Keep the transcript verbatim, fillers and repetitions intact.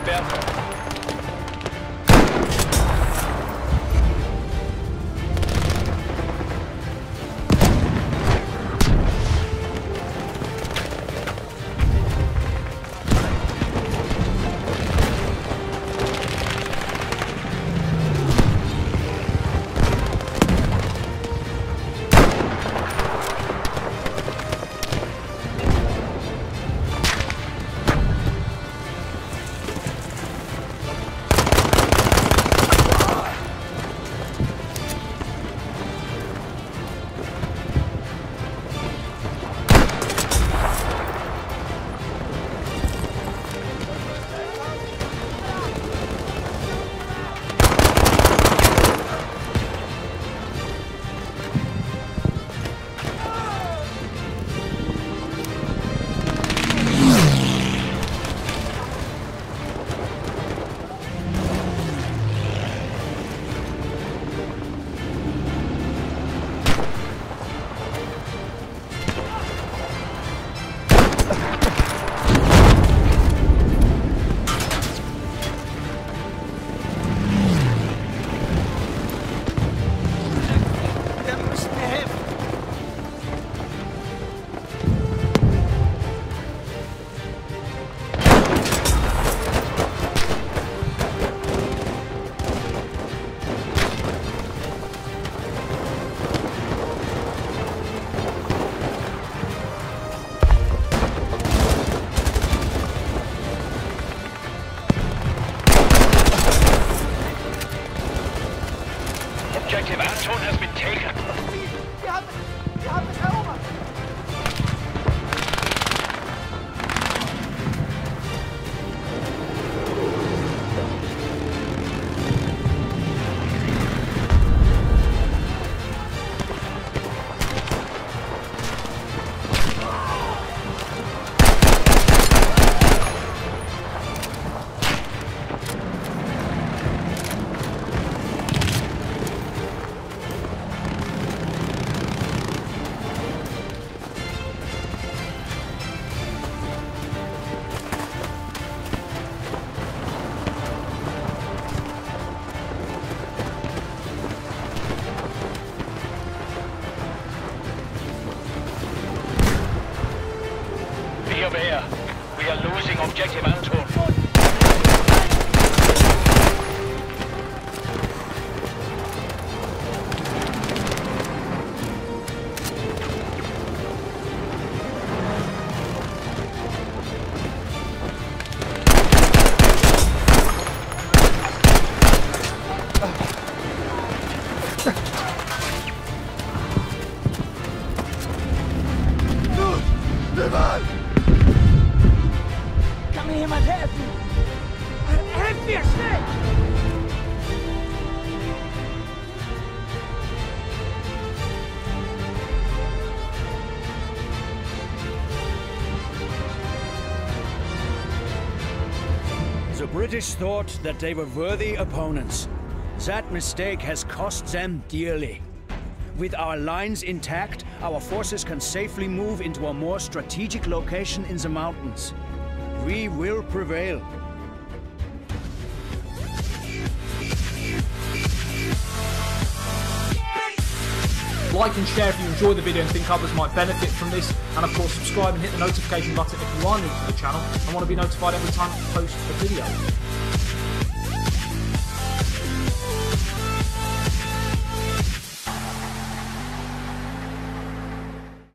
Berto. Objective Anton has been taken. Wir haben, wir haben es erobert. Be aware. We are losing Objective Anton. Kann mir jemand helfen? Helft mir schnell! The British thought that they were worthy opponents. That mistake has cost them dearly. With our lines intact, our forces can safely move into a more strategic location in the mountains. We will prevail. Like and share if you enjoy the video and think others might benefit from this, and of course subscribe and hit the notification button if you are new to the channel and want to be notified every time I post a video.